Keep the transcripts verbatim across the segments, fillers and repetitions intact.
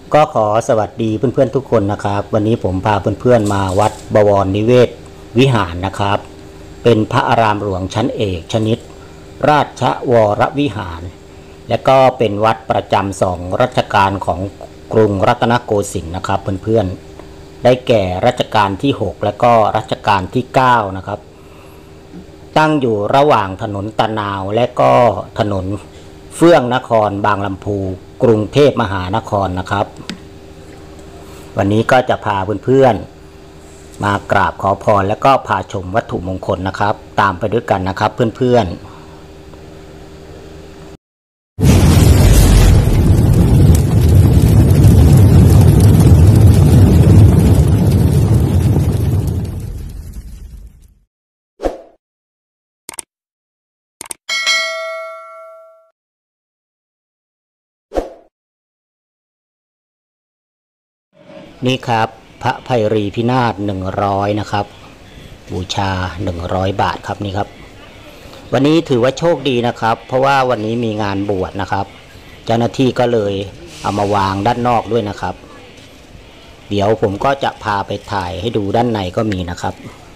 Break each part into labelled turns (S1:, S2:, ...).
S1: ก็ขอสวัสดีเพื่อนๆทุกคนนะครับวันนี้ผมพาเพื่อนๆมาวัดบวรนิเวศวิหารนะครับเป็นพระอารามหลวงชั้นเอกชนิดราชวรวิหารและก็เป็นวัดประจำสองรัชกาลของกรุงรัตนโกสินทร์นะครับเพื่อนๆได้แก่รัชกาลที่หกและก็รัชกาลที่เก้านะครับตั้งอยู่ระหว่างถนนตะนาวและก็ถนนเฟื่องนครบางลำพูกรุงเทพมหานครนะครับวันนี้ก็จะพาเพื่อนๆมากราบขอพรแล้วก็พาชมวัตถุมงคลนะครับตามไปด้วยกันนะครับเพื่อนๆนี่ครับพระไพรีพินาศหนึ่งร้อยนะครับบูชาหนึ่งร้อยบาทครับนี่ครับวันนี้ถือว่าโชคดีนะครับเพราะว่าวันนี้มีงานบวชนะครับเจ้าหน้าที่ก็เลยเอามาวางด้านนอกด้วยนะครับเดี๋ยวผมก็จะพาไปถ่ายให้ดูด้านในก็มีนะครับ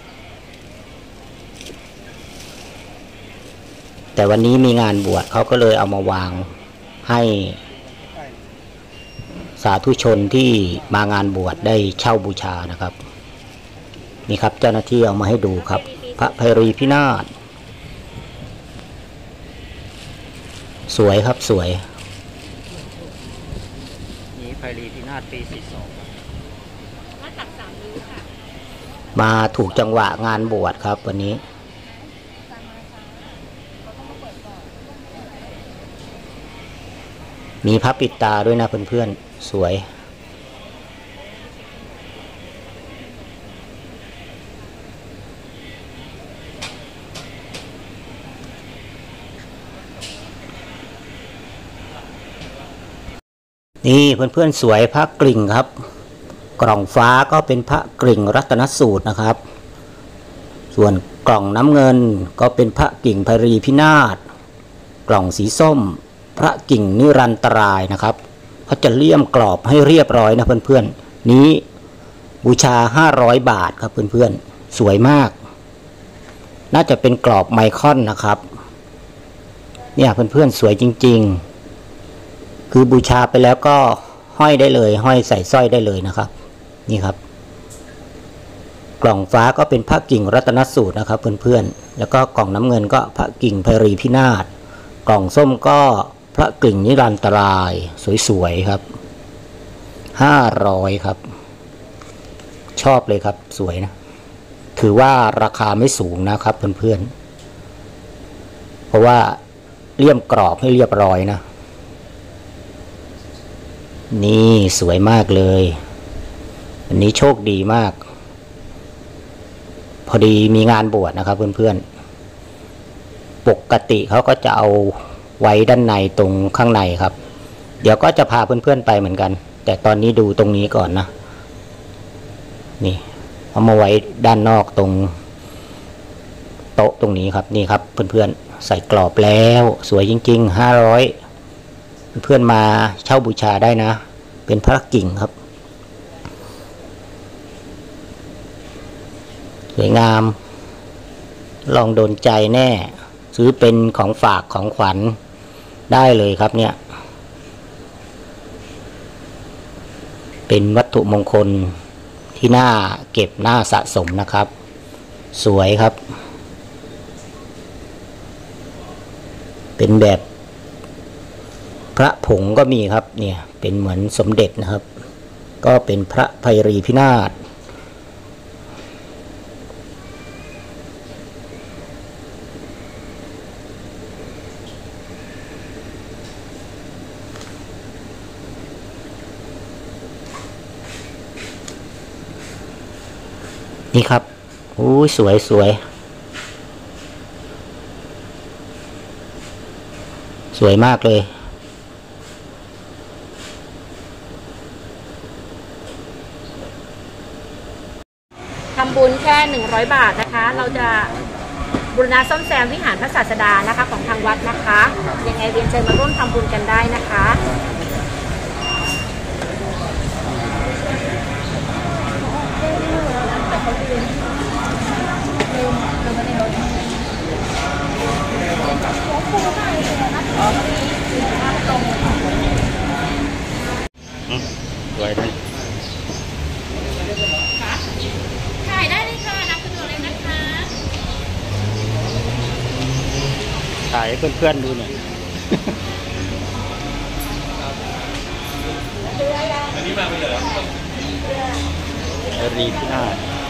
S1: แต่วันนี้มีงานบวชเขาก็เลยเอามาวางให้สาธุชนที่มางานบวชได้เช่าบูชานะครับนี่ครับเจ้าหน้าที่เอามาให้ดูครับพระไพรีพินาศสวยครับสวยนี่ไพรีพินาศปีสี่สิบสองมาถูกจังหวะงานบวชครับวันนี้มีพระปิดตาด้วยนะเพื่อนๆสวยนี่เพื่อนๆสวยพระกริ่งครับกล่องฟ้าก็เป็นพระกริ่งรัตนสูตรนะครับส่วนกล่องน้ำเงินก็เป็นพระกิ่งไพรีพินาศกล่องสีส้มพระกิ่งนิรันตรายนะครับเขาจะเลี่ยมกรอบให้เรียบร้อยนะเพื่อนๆนี้บูชาห้าร้อยบาทครับเพื่อนๆสวยมากน่าจะเป็นกรอบไมคอนนะครับเนี่ยเพื่อนๆสวยจริงๆคือบูชาไปแล้วก็ห้อยได้เลยห้อยใส่สร้อยได้เลยนะครับนี่ครับกล่องฟ้าก็เป็นพระกิ่งรัตนสูตรนะครับเพื่อนๆแล้วก็กล่องน้ำเงินก็พระกิ่งไพรีพินาศกล่องส้มก็พระกิ่งนิรันตรายสวยๆครับห้าร้อยครับชอบเลยครับสวยนะถือว่าราคาไม่สูงนะครับเพื่อนๆเพราะว่าเลี่ยมกรอบให้เรียบร้อยนะนี่สวยมากเลยอันนี้โชคดีมากพอดีมีงานบวชนะครับเพื่อนๆปกติเขาก็จะเอาไว้ด้านในตรงข้างในครับเดี๋ยวก็จะพาเพื่อนๆไปเหมือนกันแต่ตอนนี้ดูตรงนี้ก่อนนะนี่เอามาไว้ด้านนอกตรงโต๊ะตรงนี้ครับนี่ครับเพื่อนๆใส่กรอบแล้วสวยจริงๆห้าร้อยเพื่อนมาเช่าบูชาได้นะเป็นพระกิ่งครับสวยงามลองโดนใจแน่ซื้อเป็นของฝากของขวัญได้เลยครับเนี่ยเป็นวัตถุมงคลที่น่าเก็บน่าสะสมนะครับสวยครับเป็นแบบพระผงก็มีครับเนี่ยเป็นเหมือนสมเด็จนะครับก็เป็นพระไพรีพินาศนี่ครับโอ้ยสวยสวยสวยมากเลย
S2: ทำบุญแค่หนึ่งร้อยบาทนะคะเราจะบูรณะซ่อมแซมวิหารพระศาสดานะคะของทางวัดนะคะยังไงเรียนเชิญมาร่วมทำบุญกันได้นะคะ
S1: สวยนะ
S2: ถ่ายได้เลยค่ะนำสะดวกเลยนะคะ
S1: ถ่ายให้เพื่อนๆดูหน่อยอันนี้มาเป็นเหรอรีที่หน้า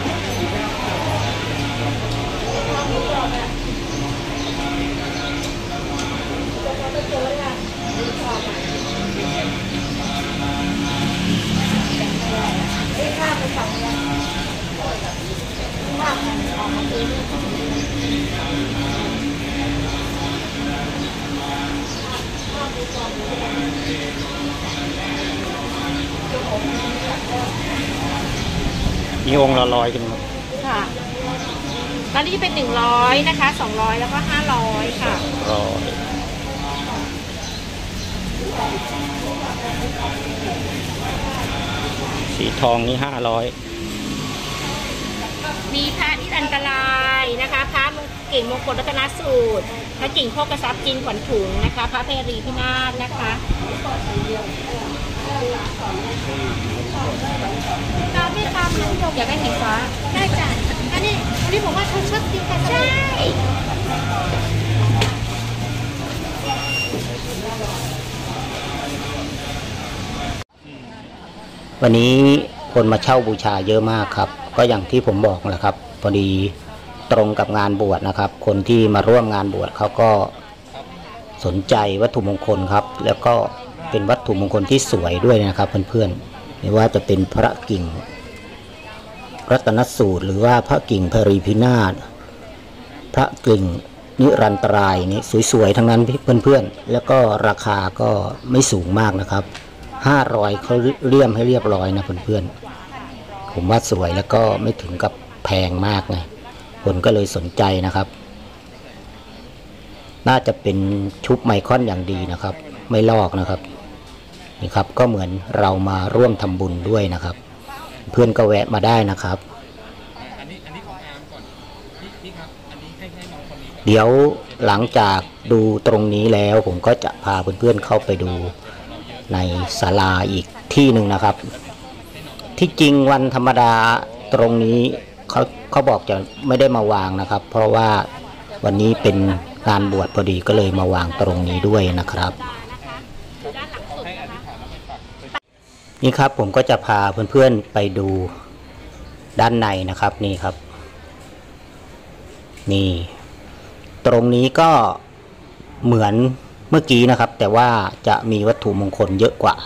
S1: มีองค์ละร้อยกันครับ
S2: ค่ะตอนนี้จะเป็นหนึ่งร้อยนะคะสองร้อยแล้วก็ห้าร้อยค่ะ
S1: ร้อยสีทองนี่ห้าร้อย
S2: มีพระนิรันตรายนะคะพระเก่งมงคลรัตนสูตรพระกิ่งโภกทรัพย์จีนขวัญถุงนะคะพระเพรีพินาศนะคะตามไม่ตามน้องโยกอยากได้สีฟ้าได้จ้ะอันนี้อันนี้ผมว่าเขาชอบกินกันใช่
S1: วันนี้คนมาเช่าบูชาเยอะมากครับก็อย่างที่ผมบอกแหละครับพอดีตรงกับงานบวชนะครับคนที่มาร่วมงานบวชเขาก็สนใจวัตถุมงคลครับแล้วก็เป็นวัตถุมงคลที่สวยด้วยนะครับเพื่อนๆไม่ว่าจะเป็นพระกิ่งรัตนสูตรหรือว่าพระกิ่งพรีพินาศพระกิ่งนิรันตรายนี่สวยๆทั้งนั้นเพื่อนๆแล้วก็ราคาก็ไม่สูงมากนะครับห้าร้อยเขาเลี่ยมให้เรียบร้อยนะเพื่อนๆผมว่าสวยแล้วก็ไม่ถึงกับแพงมากนะคนก็เลยสนใจนะครับน่าจะเป็นชุบไมคอนอย่างดีนะครับไม่ลอกนะครับนี่ครับก็เหมือนเรามาร่วมทำบุญด้วยนะครับเพื่อนก็แวะมาได้นะครับเดี๋ยวหลังจากดูตรงนี้แล้วผมก็จะพาเพื่อนๆเข้าไปดูในศาลาอีกที่หนึ่งนะครับที่จริงวันธรรมดาตรงนี้เขาเขาบอกจะไม่ได้มาวางนะครับเพราะว่าวันนี้เป็นงานบวชพอดีก็เลยมาวางตรงนี้ด้วยนะครับนี่ครับผมก็จะพาเพื่อนๆไปดูด้านในนะครับนี่ครับนี่ตรงนี้ก็เหมือนเมื่อกี้นะครับแต่ว่าจะมีวัตถุมงคลเยอะกว่า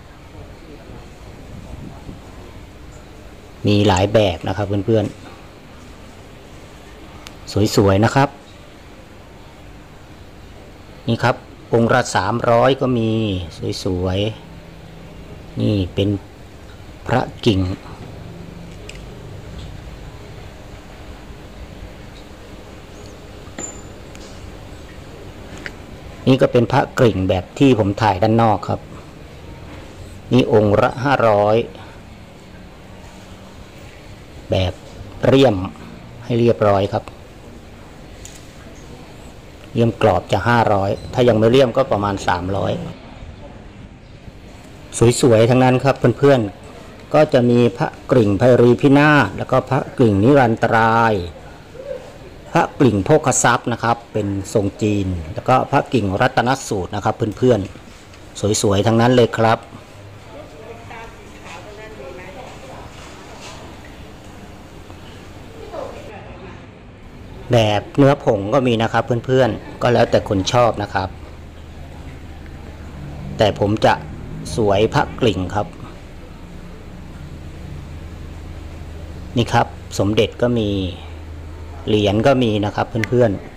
S1: มีหลายแบบนะครับเพื่อนๆสวยๆนะครับนี่ครับองค์ละสามร้อยก็มีสวยๆนี่เป็นพระกิ่งนี่ก็เป็นพระกริ่งแบบที่ผมถ่ายด้านนอกครับนี่องค์ละห้าร้อยแบบเรียมให้เรียบร้อยครับเรียมกรอบจะห้าร้อยถ้ายังไม่เรียมก็ประมาณสามร้อยสวยๆทั้งนั้นครับเพื่อนๆก็จะมีพระกริ่งไพรีพินาศแล้วก็พระกริ่งนิรันตรายพระกริ่งโภคทรัพย์นะครับเป็นทรงจีนแล้วก็พระกิ่งรัตนสูตรนะครับเพื่อนๆสวยๆทั้งนั้นเลยครับแบบเนื้อผงก็มีนะครับเพื่อนๆก็แล้วแต่คนชอบนะครับแต่ผมจะสวยพระกริ่งครับนี่ครับสมเด็จก็มีเหรียญก็มีนะครับเพื่อนๆ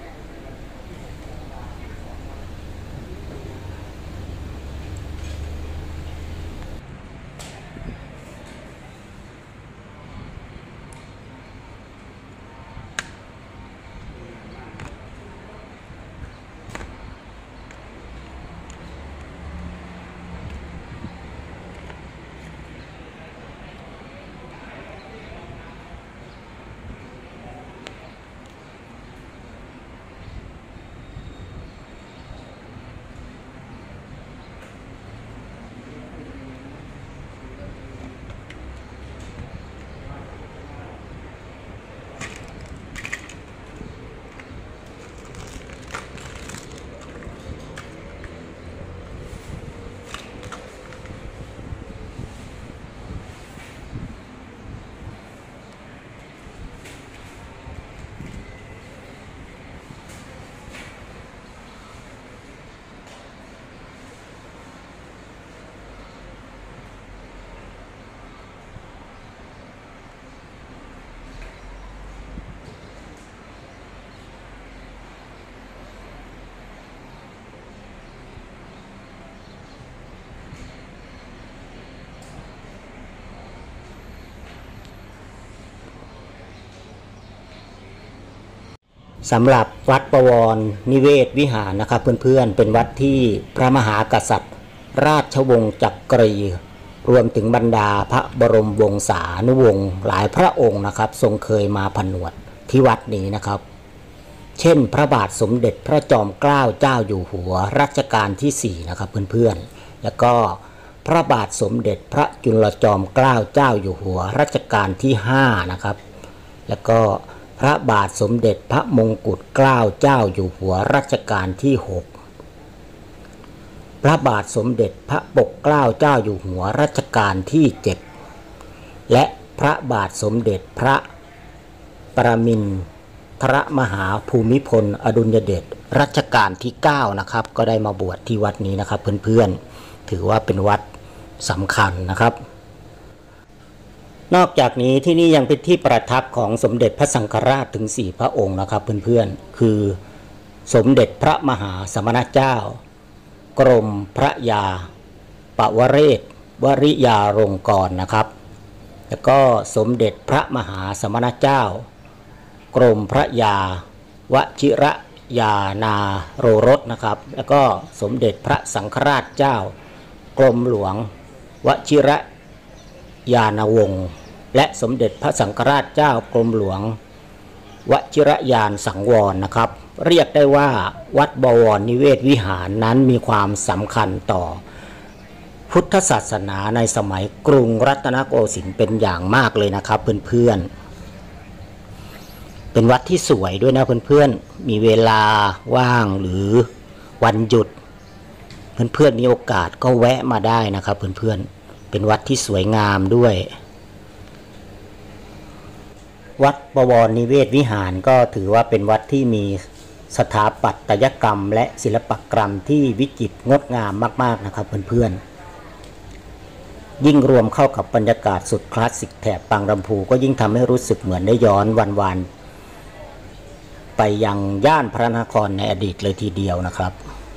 S1: สำหรับวัดบวรนิเวศวิหารนะครับเพื่อนๆเป็นวัดที่พระมหากษัตริย์ราชวงศ์จักรีรวมถึงบรรดาพระบรมวงศานุวงศ์หลายพระองค์นะครับทรงเคยมาผนวดที่วัดนี้นะครับเช่นพระบาทสมเด็จพระจอมเกล้าเจ้าอยู่หัวรัชกาลที่สี่นะครับเพื่อนๆแล้วก็พระบาทสมเด็จพระจุลจอมเกล้าเจ้าอยู่หัวรัชกาลที่ห้านะครับแล้วก็พระบาทสมเด็จพระมงกุฎเกล้าเจ้าอยู่หัวรัชกาลที่หกพระบาทสมเด็จพระปกเกล้าเจ้าอยู่หัวรัชกาลที่เจ็ดและพระบาทสมเด็จพระปรมินทรมหาภูมิพลอดุลยเดชรัชกาลที่เก้านะครับก็ได้มาบวชที่วัดนี้นะครับเพื่อนๆถือว่าเป็นวัดสำคัญนะครับนอกจากนี้ที่นี่ยังเป็นที่ประทับของสมเด็จพระสังฆราชถึงสี่พระองค์นะครับเพื่อนๆคือสมเด็จพระมหาสมณเจ้ากรมพระยาปวเรศวริยาลงกรณ์นะครับแล้วก็สมเด็จพระมหาสมณเจ้ากรมพระยาวชิรยานาโรรสนะครับแล้วก็สมเด็จพระสังฆราชเจ้ากรมหลวงวชิรยานวงศ์และสมเด็จพระสังฆราชเจ้ากรมหลวงวชิรยานสังวรนะครับเรียกได้ว่าวัดบวรนิเวศวิหารนั้นมีความสำคัญต่อพุทธศาสนาในสมัยกรุงรัตนโกสินทร์เป็นอย่างมากเลยนะครับเพื่อนๆเป็นวัดที่สวยด้วยนะเพื่อนๆมีเวลาว่างหรือวันหยุดเพื่อนๆมีโอกาสก็แวะมาได้นะครับเพื่อนๆเป็นวัดที่สวยงามด้วยวัดบวรนิเวศวิหารก็ถือว่าเป็นวัดที่มีสถาปัตยกรรมและศิลปกรรมที่วิจิตรงดงามมากๆนะครับเพื่อนๆยิ่งรวมเข้ากับบรรยากาศสุดคลาสสิกแถบปางลำพูก็ยิ่งทำให้รู้สึกเหมือนได้ย้อนวันวานไปยังย่านพระนครในอดีตเลยทีเดียวนะครับ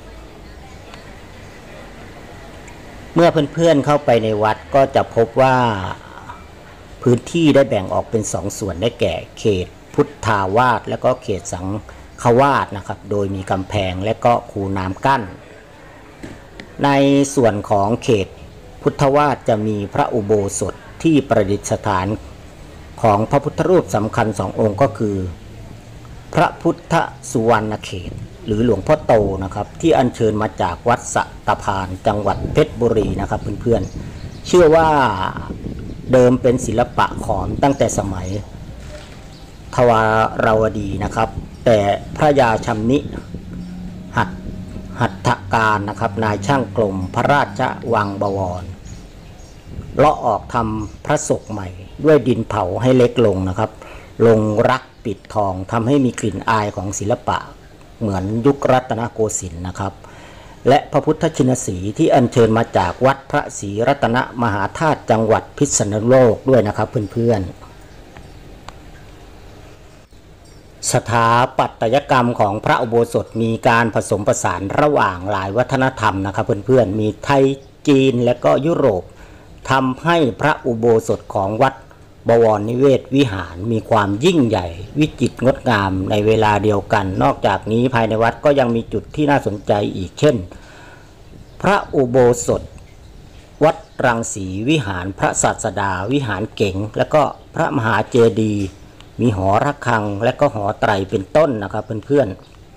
S1: เมื่อเพื่อนๆเข้าไปในวัดก็จะพบว่าพื้นที่ได้แบ่งออกเป็นสองส่วนได้แก่เขตพุทธาวาสและก็เขตสังฆวาสนะครับโดยมีกำแพงและก็คูน้ำกั้นในส่วนของเขตพุทธวาสจะมีพระอุโบสถที่ประดิษฐานของพระพุทธรูปสำคัญสององค์ก็คือพระพุทธสุวรรณเขตหรือหลวงพ่อโตนะครับที่อัญเชิญมาจากวัดสะตะพานจังหวัดเพชรบุรีนะครับเพื่อนๆเชื่อว่าเดิมเป็นศิลปะขอมตั้งแต่สมัยทวารวดีนะครับแต่พระยาชำนิหัตหัตถการนะครับนายช่างกลมพระราชวังบวรเลาะออกทำพระศกใหม่ด้วยดินเผาให้เล็กลงนะครับลงรักปิดทองทำให้มีกลิ่นอายของศิลปะเหมือนยุครัตนโกสินทร์นะครับและพระพุทธชินสีห์ที่อัญเชิญมาจากวัดพระศรีรัตนมหาธาตุจังหวัดพิษณุโลกด้วยนะครับเพื่อนๆสถาปัตยกรรมของพระอุโบสถมีการผสมผสานระหว่างหลายวัฒนธรรมนะครับเพื่อนๆมีไทยจีนและก็ยุโรปทำให้พระอุโบสถของวัดบวรนิเวศวิหารมีความยิ่งใหญ่วิจิตรงดงามในเวลาเดียวกันนอกจากนี้ภายในวัดก็ยังมีจุดที่น่าสนใจอีกเช่นพระอุโบสถวัดรังสีวิหารพระศาสดาวิหารเก๋งและก็พระมหาเจดีย์มีหอระฆังและก็หอไตรเป็นต้นนะครับเพื่อน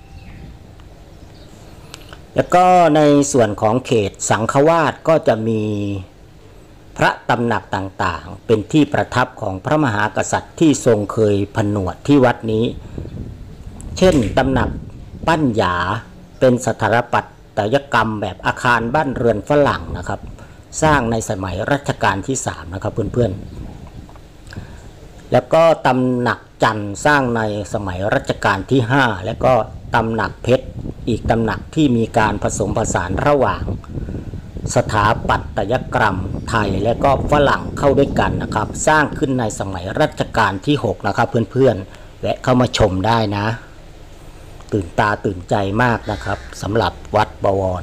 S1: ๆแล้วก็ในส่วนของเขตสังฆวาสก็จะมีพระตำหนักต่างๆเป็นที่ประทับของพระมหากษัตริย์ที่ทรงเคยผนวดที่วัดนี้เช่นตำหนักปั้นหยาเป็นสถาปัตยกรรมแบบอาคารบ้านเรือนฝรั่งนะครับสร้างในสมัยรัชกาลที่สามนะครับเพื่อนๆแล้วก็ตำหนักจันทร์สร้างในสมัยรัชกาลที่ห้าและก็ตำหนักเพชรอีกตำหนักที่มีการผสมผสานระหว่างสถาปัตยกรรมไทยและก็ฝรั่งเข้าด้วยกันนะครับสร้างขึ้นในสมัยรัชกาลที่หกนะครับเพื่อนๆแวะเข้ามาชมได้นะตื่นตาตื่นใจมากนะครับสำหรับวัดบวร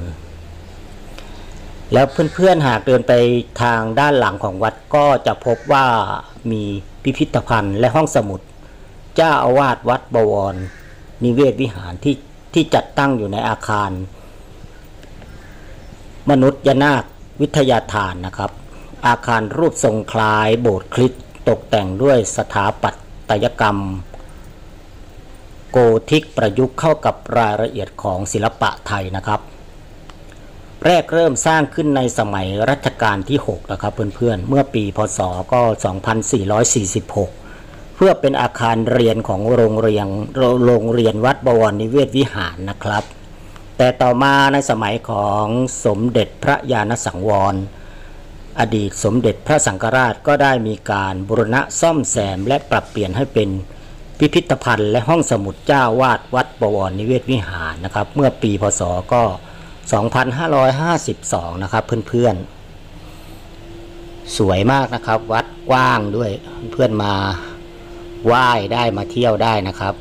S1: แล้วเพื่อนๆหากเดินไปทางด้านหลังของวัดก็จะพบว่ามีพิพิธภัณฑ์และห้องสมุดเจ้าอาวาสวัดบวรนิเวศวิหารที่ที่จัดตั้งอยู่ในอาคารมนุษยนาควิทยาฐานนะครับอาคารรูปทรงคล้ายโบสถ์คริสต์ตกแต่งด้วยสถาปัตยกรรมโกธิกประยุกต์เข้ากับรายละเอียดของศิลปะไทยนะครับแรกเริ่มสร้างขึ้นในสมัยรัชกาลที่หกนะครับเพื่อนๆเมื่อปีพ.ศ. ก็สองพันสี่ร้อยสี่สิบหกเพื่อเป็นอาคารเรียนของโรงเรียนโรงเรียนวัดบวรนิเวศวิหารนะครับแต่ต่อมาในสมัยของสมเด็จพระญาณสังวรอดีตสมเด็จพระสังฆราชก็ได้มีการบูรณะซ่อมแซมและปรับเปลี่ยนให้เป็นพิพิธภัณฑ์และห้องสมุดเจ้าวาดวัดบวรนิเวศวิหารนะครับเมื่อปีพ.ศ. ก็สองพันห้าร้อยห้าสิบสองนะครับเพื่อนๆสวยมากนะครับวัดกว้างด้วยเพื่อนมาไหว้ได้มาเที่ยวได้นะครับ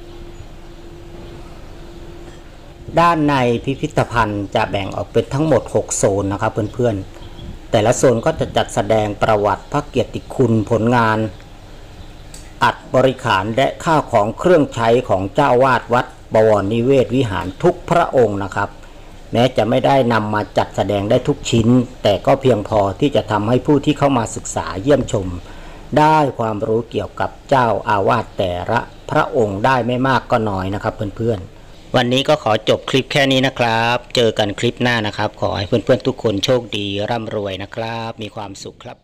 S1: ด้านในพิพิธภัณฑ์จะแบ่งออกเป็นทั้งหมดหกโซนนะครับเพื่อนๆแต่ละโซนก็จะจัดแสดงประวัติพระเกียรติคุณผลงานอัฐบริขารและข้าวของเครื่องใช้ของเจ้าวาดวัดบวรนิเวศวิหารทุกพระองค์นะครับแม้จะไม่ได้นำมาจัดแสดงได้ทุกชิ้นแต่ก็เพียงพอที่จะทำให้ผู้ที่เข้ามาศึกษาเยี่ยมชมได้ความรู้เกี่ยวกับเจ้าอาวาสแต่ละพระองค์ได้ไม่มากก็น้อยนะครับเพื่อนๆวันนี้ก็ขอจบคลิปแค่นี้นะครับเจอกันคลิปหน้านะครับขอให้เพื่อนๆทุกคนโชคดีร่ำรวยนะครับมีความสุขครับ